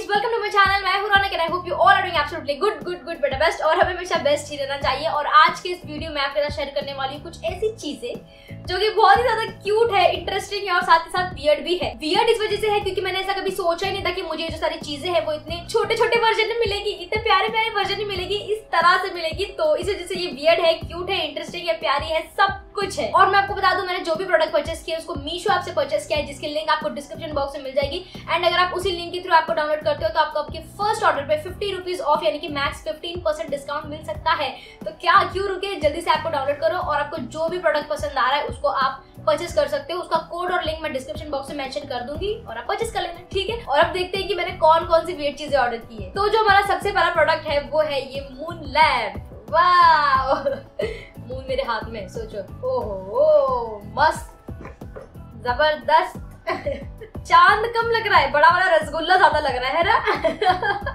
Welcome to my channel. मैं हूं Raunak and I hope you all are doing absolutely good better best और हमें हमेशा बेस्ट ही रहना चाहिए। और आज के इस वीडियो में आपके साथ शेयर करने वाली हूं कुछ ऐसी चीजें जो कि बहुत ही ज्यादा क्यूट है, इंटरेस्टिंग है और साथ ही साथ वियर्ड भी है। वियर्ड इस वजह से है क्योंकि मैंने ऐसा कभी सोचा ही नहीं था कि मुझे जो सारी चीजें हैं वो इतने छोटे छोटे वर्जन में मिलेगी, इतने प्यारे प्यारे वर्जन में मिलेगी, इस तरह से मिलेगी। तो इस वजह से ये वियर्ड है, क्यूट है, इंटरेस्टिंग है, प्यारी है, सब कुछ है। और मैं आपको बता दूं, मैंने जो भी प्रोडक्ट परचेस किया उसको मीशो ऐप से परचेस किया है, जिसकी लिंक आपको डिस्क्रिप्शन बॉक्स में मिल जाएगी। एंड अगर आप उसी लिंक के थ्रू आपको डाउनलोड करते हो तो आपको आपके फर्स्ट ऑर्डर पे 50 रुपीज ऑफ यानी कि मैक्स 15% डिस्काउंट मिल सकता है। तो क्या क्यों रुके, जल्दी से ऐप को डाउनलोड करो और आपको जो भी प्रोडक्ट पसंद आ रहा है उसको आप परचेस कर सकते हो। उसका कोड और लिंक मैं डिस्क्रिप्शन बॉक्स में मेंशन कर दूंगी और आप परचेस कर लेना, ठीक है। और अब देखते हैं कि मैंने कौन कौन सी वियर्ड चीजें ऑर्डर की है। तो जो हमारा सबसे पहला प्रोडक्ट है वो है ये मून लैम्प। वाओ मून मेरे हाथ में, सोचो, ओहो मस्त, जबरदस्त चांद कम लग रहा है, बड़ा वाला रसगुल्ला ज्यादा लग रहा है ना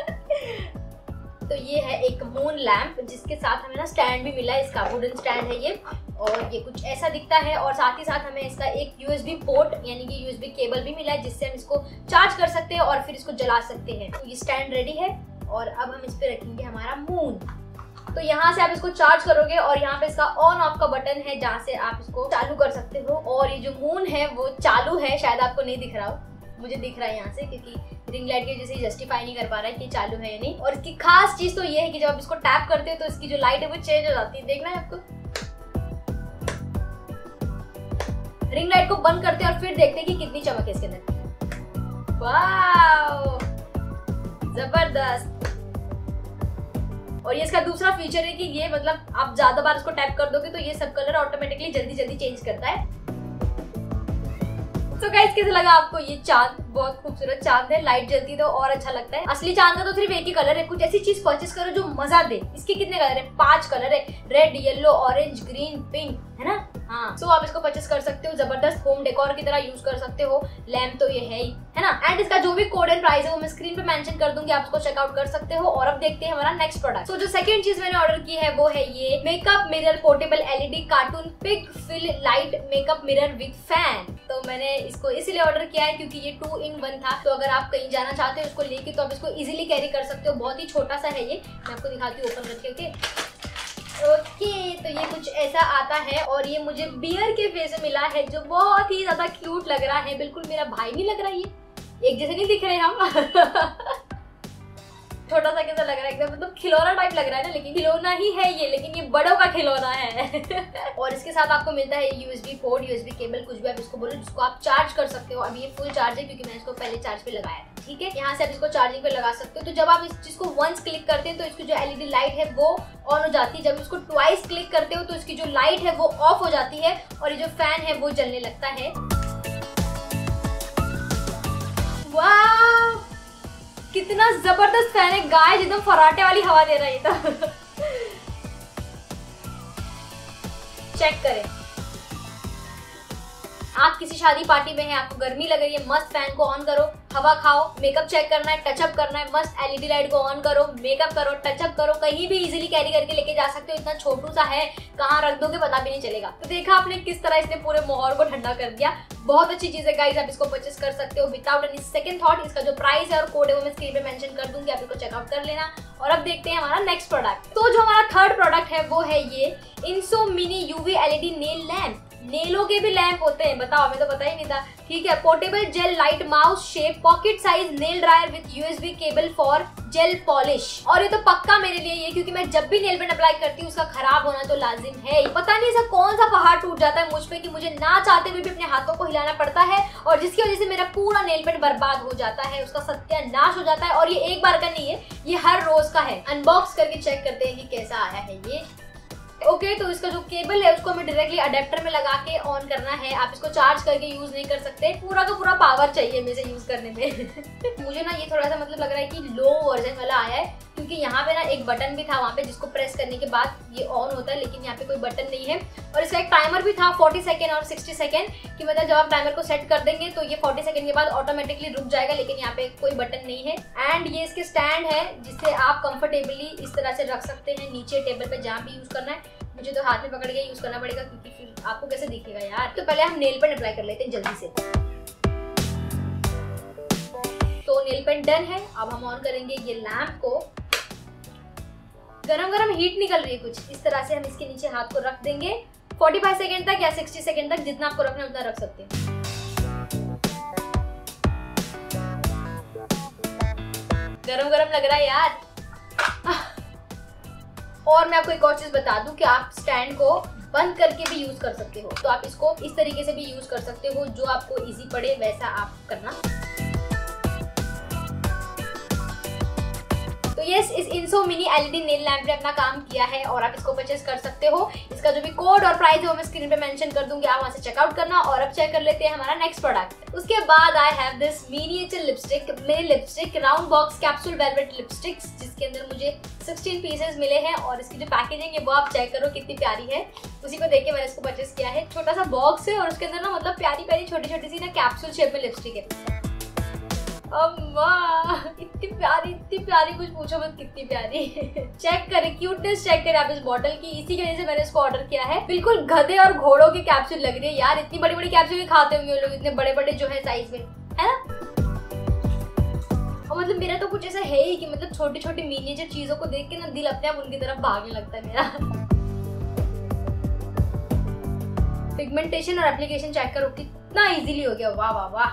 तो ये है एक मून लैम्प जिसके साथ हमें ना स्टैंड भी मिला है। इसका वुडन स्टैंड है ये और ये कुछ ऐसा दिखता है। और साथ ही साथ हमें इसका एक यूएसबी पोर्ट यानी कि यूएसबी केबल भी मिला है जिससे हम इसको चार्ज कर सकते हैं और फिर इसको जला सकते हैं। तो ये स्टैंड रेडी है और अब हम इस पे रखेंगे हमारा मून। तो यहाँ से आप इसको चार्ज करोगे और यहाँ पे इसका ऑन ऑफ का बटन है जहाँ से आप इसको चालू कर सकते हो। और ये जो मून है वो चालू है, शायद आपको नहीं दिख रहा हो, मुझे दिख रहा है यहाँ से क्योंकि रिंग लाइट की वजह से जस्टिफाई नहीं कर पा रहा है कि चालू है या नहीं। और इसकी खास चीज तो ये है कि जब आप इसको टैप करते हो तो इसकी जो लाइट है वो चेंज हो जाती है। देखना है आपको, रिंग लाइट को बंद करते हैं और फिर देखते हैं कि कितनी चमक है इसके अंदर। वाओ जबरदस्त। और ये इसका दूसरा फीचर है कि ये मतलब आप ज्यादा बार इसको टैप कर दोगे तो ये सब कलर ऑटोमेटिकली जल्दी जल्दी चेंज करता है। तो गाइस कैसे लगा आपको ये चांद? बहुत खूबसूरत चांद है, लाइट जलती है तो और अच्छा लगता है। असली चांद का तो सिर्फ एक ही कलर है। कुछ ऐसी चीज परचेस करो जो मजा दे। इसके कितने कलर है? 5 कलर है, red, yellow, orange, green, pink, है ना। हाँ, सो आप इसको परचेस कर सकते हो, जबरदस्त होम डेकोर की तरह यूज कर सकते हो। लैम्प तो ये है ही, है ना। एंड इसका जो भी कोड एंड प्राइस है वो मैं स्क्रीन पे मेंशन कर दूंगी, आप इसको चेकआउट कर सकते हो। और अब देखते हैं हमारा नेक्स्ट प्रोडक्ट। तो जो सेकंड चीज मैंने ऑर्डर की है वो है ये makeup mirror portable LED cartoon pic fill light makeup mirror with fan. तो मैंने इसको इसलिए ऑर्डर किया है क्योंकि ये 2 in 1 था। तो अगर आप कहीं जाना चाहते हो इसको लेके तो आप इसको इजीली कैरी कर सकते हो। बहुत ही छोटा सा है ये, मैं आपको दिखाती हूँ ओपन करके। ओके तो ये कुछ ऐसा आता है और ये मुझे बियर के फेस में मिला है जो बहुत ही ज्यादा क्यूट लग रहा है। बिल्कुल मेरा भाई नहीं लग रहा है, ये एक जैसे नहीं दिख रहे हम छोटा सा कैसा लग रहा है, एकदम मतलब खिलौना टाइप लग रहा है ना, लेकिन खिलौना ही है ये, लेकिन ये बड़ों का खिलौना है और इसके साथ आपको मिलता है यूएसबी पोर्ट, यूएसबी केबल, कुछ भी आप इसको बोलो, जिसको आप चार्ज कर सकते हो। अभी ये फुल चार्ज है क्योंकि मैंने इसको पहले चार्ज पे लगाया है, ठीक है। यहाँ से आप इसको चार्जिंग पे लगा सकते हो। तो जब आप इस चीज को वंस क्लिक करते हैं तो इसकी जो एलईडी लाइट है वो ऑन हो जाती है। जब इसको ट्वाइस क्लिक करते हो तो इसकी जो लाइट है वो ऑफ हो जाती है और ये जो फैन है वो जलने लगता है। वाह कितना जबरदस्त फैन है गाइस, एकदम फराटे वाली हवा दे रहा है ये तो चेक करें, आप किसी शादी पार्टी में हैं, आपको गर्मी लग रही है, मस्त फैन को ऑन करो, हवा खाओ, मेकअप चेक करना है, टचअप करना है, मस्त एलईडी लाइट को ऑन करो, मेकअप करो, टचअप करो, कहीं भी इजीली कैरी करके लेके जा सकते हो। इतना छोटू सा है, कहाँ रख दोगे पता भी नहीं चलेगा। तो देखा आपने किस तरह इसने पूरे माहौल को ठंडा कर दिया। बहुत अच्छी चीज है गाइस, आप इसको परचेस कर सकते हो विदाउट एनी सेकंड थॉट। इसका जो प्राइस है और कोड है वो मैं स्क्रीन पे मेंशन कर दूंगी, आप इसको चेकआउट कर लेना। और अब देखते हैं हमारा नेक्स्ट प्रोडक्ट। तो जो हमारा थर्ड प्रोडक्ट है वो है ये इंसो mini UV LED nail lamp. नेलों के भी लैंप होते हैं, बताओ, हमें तो पता ही नहीं था, ठीक है। Portable gel light mouse shape pocket size nail dryer with USB cable for gel polish. और ये तो पक्का मेरे लिए ये, क्योंकि मैं जब भी नेल पेंट अप्लाई करती हूँ उसका खराब होना तो लाजिम है। पता नहीं ऐसा कौन सा पहाड़ टूट जाता है मुझ पे कि मुझे ना चाहते हुए भी अपने हाथों को हिलाना पड़ता है और जिसकी वजह से मेरा पूरा नेल पेंट बर्बाद हो जाता है, उसका सत्यानाश हो जाता है। और ये एक बार का नहीं है, ये हर रोज का है। अनबॉक्स करके चेक करते हैं कि कैसा आया है ये। ओके तो इसका जो केबल है उसको हमें डायरेक्टली अडेप्टर में लगा के ऑन करना है। आप इसको चार्ज करके यूज नहीं कर सकते, पूरा का पूरा पावर चाहिए मेरे से यूज करने में मुझे ना ये थोड़ा सा मतलब लग रहा है कि लो वर्जन वाला आया है क्योंकि यहाँ पे ना एक बटन भी था वहाँ पे जिसको प्रेस करने के बाद ये ऑन होता है, लेकिन यहाँ पे कोई बटन नहीं है। और इसका एक टाइमर भी था 40 सेकेंड और 60 सेकेंड कि मतलब जब आप टाइमर को सेट कर देंगे तो ये 40 सेकेंड के बाद ऑटोमेटिकली रुक जाएगा, लेकिन यहाँ पे कोई बटन नहीं है। एंड ये इसके स्टैंड है जिससे आप कंफर्टेबली इस तरह से रख सकते हैं नीचे टेबल पे जहाँ भी यूज करना है। मुझे तो हाथ में पकड़ के यूज करना पड़ेगा क्योंकि फिर आपको कैसे दिखेगा यार। तो पहले हम नेल पेंट अप्लाई कर लेते हैं जल्दी से। तो नेल पेंट डन है। अब हम ऑन करेंगे ये लैंप को। गरम गरम हीट निकल रही है कुछ इस तरह से। हम इसके नीचे हाथ को रख देंगे 45 सेकेंड तक या 60 सेकेंड तक, जितना आपको रखना है उतना रख सकते हैं। गरम गरम लग रहा है यार। और मैं आपको एक और चीज बता दूं कि आप स्टैंड को बंद करके भी यूज कर सकते हो। तो आप इसको इस तरीके से भी यूज कर सकते हो, जो आपको इजी पड़े वैसा आप करना। तो यस, इस इंसो मिनी एलईडी नेल लैंप ने अपना काम किया है और आप इसको परचेस कर सकते हो। इसका जो भी कोड और प्राइस है वो मैं स्क्रीन पे मेंशन कर दूंगी, आप वहां से चेकआउट करना। और अब चेक कर लेते हैं हमारा नेक्स्ट प्रोडक्ट। उसके बाद I have this miniature lipstick, मेरी lipstick round box capsule velvet lipsticks, जिसके अंदर मुझे 16 पीसेस मिले हैं। और इसकी जो पैकेजिंग है वो आप चेक करो कितनी प्यारी है। उसी को देख के मैंने इसको परचेस किया है। छोटा सा बॉक्स है और उसके अंदर ना मतलब प्यारी प्यारी छोटी छोटी सी ना कैप्सूल शेप में लिपस्टिक है। अम्मा इतनी प्यारी कुछ पूछो मत, कितनी प्यारी। चेक करें क्यूटनेस, चेक करें आप इस बॉटल की। इसी की वजह से मैंने इसको ऑर्डर किया है। बिल्कुल गधे और घोड़ों की कैप्सूल लग रही है यार। इतनी बड़ी बड़ी कैप्सूल खाते होंगे लोग, इतने बड़े बड़े जो है साइज में, है ना। और मतलब मेरा तो कुछ ऐसा है ही कि मतलब छोटी छोटी मिनिएचर चीजों को देख के ना दिल अपने आप उनकी तरफ भागने लगता है मेरा। पिगमेंटेशन और एप्लीकेशन चेक करो कितना इजीली हो गया। वाह वाह वाह।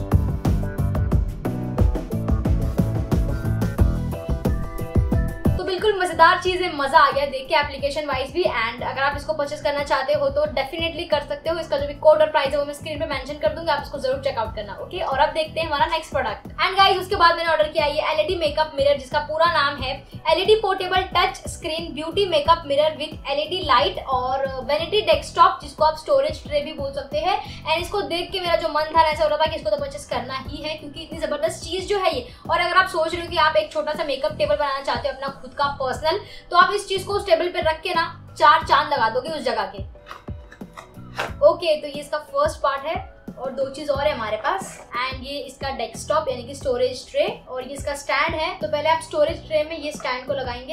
बिल्कुल मजेदार चीज है, मजा आ गया देख के एप्लीकेशन वाइज भी। एंड अगर आप इसको परचेस करना चाहते हो तो डेफिनेटली कर सकते हो। इसका जो भी कोड और प्राइस है वो मैं स्क्रीन पे मेंशन कर दूंगी, आप इसको जरूर चेकआउट करना। ओके, और अब देखते हैं हमारा नेक्स्ट प्रोडक्ट। एंड गाइस, उसके बाद मैंने ऑर्डर किया ये एलईडी मेकअप मिरर, जिसका पूरा नाम है LED portable touch screen beauty makeup mirror with LED light और वैनिटी डेस्कटॉप, जिसको आप स्टोरेज ट्रे भी बोल सकते हैं। एंड इसको देख के मेरा जो मन था ऐसा हो रहा था कि इसको तो परचेस करना ही है, क्योंकि इतनी जबरदस्त चीज जो है ये। और अगर आप सोच रहे हो कि आप एक छोटा सा मेकअप टेबल बनाना चाहते हो अपना खुद का पर्सनल, तो आप इस चीज को उस टेबल पे रख के ना 4 चांद लगा दोगे उस जगह के। ओके, तो ये इसका फर्स्ट पार्ट है। और 2 चीज और है हमारे पास। एंड ये इसका डेस्कटॉप यानी कि स्टोरेज ट्रे, और ये इसका स्टैंड है। तो पहले आप स्टोरेज ट्रे में ये स्टैंड को लगाएंगे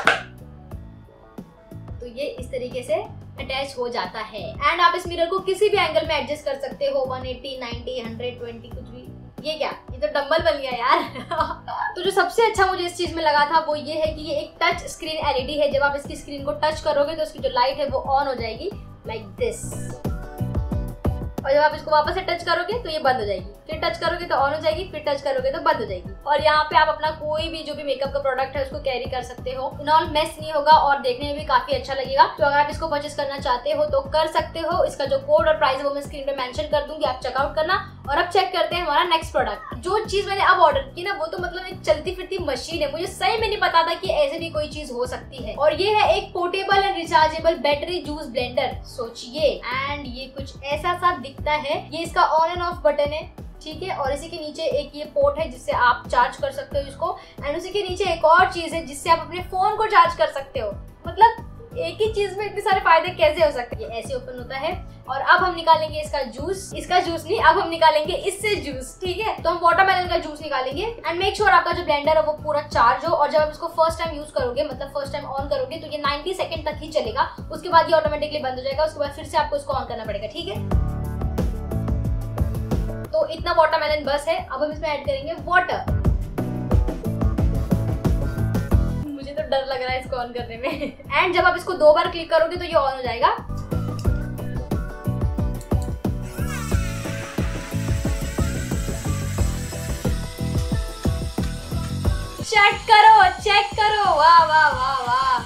तो ये इस तरीके से अटैच हो जाता है। एंड आप इस मिरर को किसी भी एंगल में एडजस्ट कर सकते हो, 180, 90, 120 कुछ भी। ये क्या, ये तो डंबल बन गया यार। तो जो सबसे अच्छा मुझे इस चीज में लगा था वो ये है कि ये एक टच स्क्रीन एलईडी है। जब आप इसकी स्क्रीन को टच करोगे तो इसकी जो लाइट है वो ऑन हो जाएगी लाइक दिस, और जब आप इसको वापस से टच करोगे तो ये बंद हो जाएगी, फिर टच करोगे तो ऑन हो जाएगी, फिर टच करोगे तो बंद हो जाएगी। और यहाँ पे आप अपना कोई भी जो भी मेकअप का प्रोडक्ट है उसको कैरी कर सकते हो। इनऑल मेस नहीं होगा और देखने में भी काफी अच्छा लगेगा। तो अगर आप इसको परचेस करना चाहते हो तो कर सकते हो। इसका जो कोड और प्राइस है वो मैं स्क्रीन पे मेंशन कर दूंगी, आप चेकआउट करना। और अब चेक करते हैं हमारा नेक्स्ट प्रोडक्ट। जो चीज मैंने अब ऑर्डर की ना वो तो मतलब एक चलती फिरती मशीन है। मुझे सही में नहीं पता था कि ऐसे भी कोई चीज हो सकती है। और ये है एक portable and rechargeable battery juice blender, सोचिए। एंड ये कुछ ऐसा सा दिखता है। ये इसका ऑन एंड ऑफ बटन है, ठीक है। और इसी के नीचे एक ये पोर्ट है जिससे आप चार्ज कर सकते हो इसको। एंड उसी के नीचे एक और चीज है जिससे आप अपने फोन को चार्ज कर सकते हो। मतलब एक ही चीज में इतने सारे फायदे कैसे हो सकते हैं। ये ऐसे ओपन होता है। और अब हम निकालेंगे इसका जूस नहीं, अब हम निकालेंगे इससे जूस, ठीक है। तो हम वाटरमेलन का जूस निकालेंगे। एंड मेक श्योर आपका जो ब्लेंडर है वो पूरा चार्ज हो। और जब आप इसको फर्स्ट टाइम यूज करोगे, मतलब फर्स्ट टाइम ऑन करोगे, तो ये 90 सेकंड तक ही चलेगा। उसके बाद ये ऑटोमेटिकली बंद हो जाएगा। उसके बाद फिर से आपको इसको ऑन करना पड़ेगा, ठीक है। तो इतना वाटरमेलन बस है। अब हम इसमें ऐड करेंगे वाटर। मुझे तो डर लग रहा है इसको ऑन करने में। एंड जब आप इसको 2 बार क्लिक करोगे तो ये ऑन हो जाएगा। चेक करो, वाह वाह वाह वाह।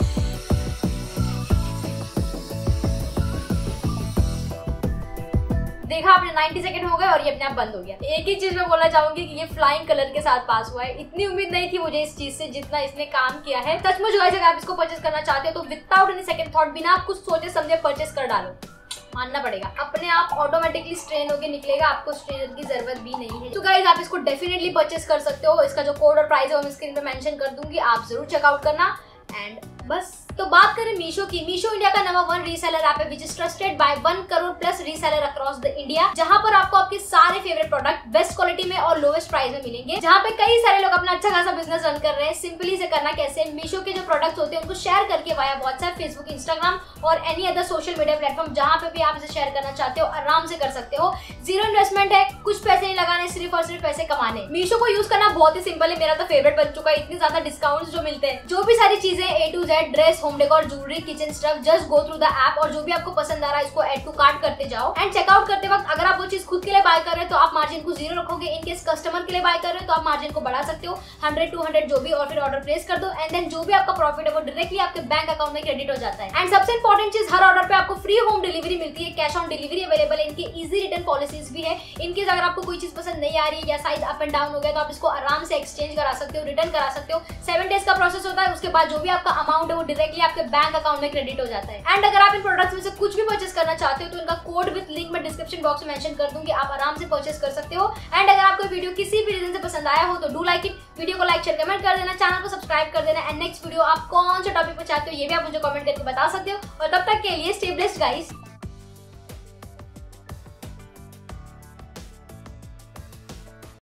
देखा आपने, 90 सेकंड हो गए और ये अपने आप बंद हो गया। एक ही चीज मैं बोलना चाहूंगी कि ये फ्लाइंग कलर के साथ पास हुआ है। इतनी उम्मीद नहीं थी मुझे इस चीज से जितना इसने काम किया है। सचमुच गाइस, अगर आप इसको परचेस करना चाहते हो तो विदाउट एनी सेकंड थॉट, बिना कुछ सोचे समझे परचेस कर डालो। मानना पड़ेगा, अपने आप ऑटोमेटिकली स्ट्रेन होके निकलेगा, आपको स्ट्रेनर की जरूरत भी नहीं है। तो गाइस, आप इसको डेफिनेटली परचेस कर सकते हो। इसका जो कोड और प्राइस है वो मैं स्क्रीन पे मेंशन कर दूंगी, आप जरूर चेकआउट करना। एंड बस। तो बात करें मीशो की, मीशो इंडिया का नंबर 1 रीसेलर ऐप है which is trusted by 1 crore plus reseller across the India, जहां पर आपको आपके सारे फेवरेट प्रोडक्ट बेस्ट क्वालिटी में और लोवेस्ट प्राइस में मिलेंगे, जहां पे कई सारे लोग अपना अच्छा खासा बिजनेस रन कर रहे हैं। सिंपली से करना कैसे, मीशो के जो प्रोडक्ट्स होते हैं उनको शेयर करके वाया व्हाट्सएप, फेसबुक, इंस्टाग्राम और any other social media platform जहां पे भी आप इसे शेयर करना चाहते हो आराम से कर सकते हो। जीरो इन्वेस्टमेंट है, कुछ पैसे नहीं लगाने, सिर्फ और सिर्फ पैसे कमाने। मीशो को यूज करना बहुत ही सिंपल है, मेरा तो फेवरेट बन चुका है। इतनी ज्यादा डिस्काउंट्स जो मिलते हैं, जो भी सारी चीजें A to Z, dress, home decor, jewellery, kitchen stuff, just go through the app और जो भी आपको पसंद आ रहा है इसको ऐड टू कार्ट करते जाओ। एंड चेकआउट करते वक्त अगर आप वो चीज खुद के लिए बाय कर रहे हैं तो आप मार्जिन को 0 रखोगे। इन केस कस्टमर के लिए बाय कर रहे हैं तो आप मार्जिन को बढ़ा सकते हो 100 200 जो भी, और फिर ऑर्डर प्लेस कर दो एंड देन जो भी आपका प्रॉफिट है वो डायरेक्टली आपके बैंक अकाउंट में क्रेडिट हो जाता है। एंड सबसे इंपॉर्टेंट चीज, हर ऑर्डर पे आपको फ्री होम डिलीवरी मिलती है, कैश ऑन डिलीवरी अवेलेबल है, इनकी इजी रिटर्न पॉलिसीज भी है। इनकेस अगर आपको कोई चीज पसंद नहीं आ रही है या साइज अप एंड डाउन हो गया तो आप इसको आराम से एक्सचेंज करा सकते हो, रिटर्न करा सकते हो। 7 डेज का प्रोसेस होता है, उसके बाद जो भी आपका अमाउंट है वो डायरेक्टली आपके बैंक अकाउंट में क्रेडिट हो जाता है। एंड अगर आप इन प्रोडक्ट्स में से कुछ भी परचेस करना चाहते हो तो इनका कोड विद लिंक मैं डिस्क्रिप्शन बॉक्स में मेंशन कर दूंगी, आप आराम से परचेस कर सकते हो। एंड अगर आपको वीडियो किसी भी रीजन से पसंद आया हो तो डू लाइक इट, वीडियो को लाइक शेयर कमेंट कर देना, चैनल को सब्सक्राइब कर देना। एंड नेक्स्ट वीडियो आप कौन से टॉपिक पर चाहते हो ये भी आप मुझे कमेंट करके बता सकते हो। और तब तक के लिए स्टे ब्लेस्ड गाइस।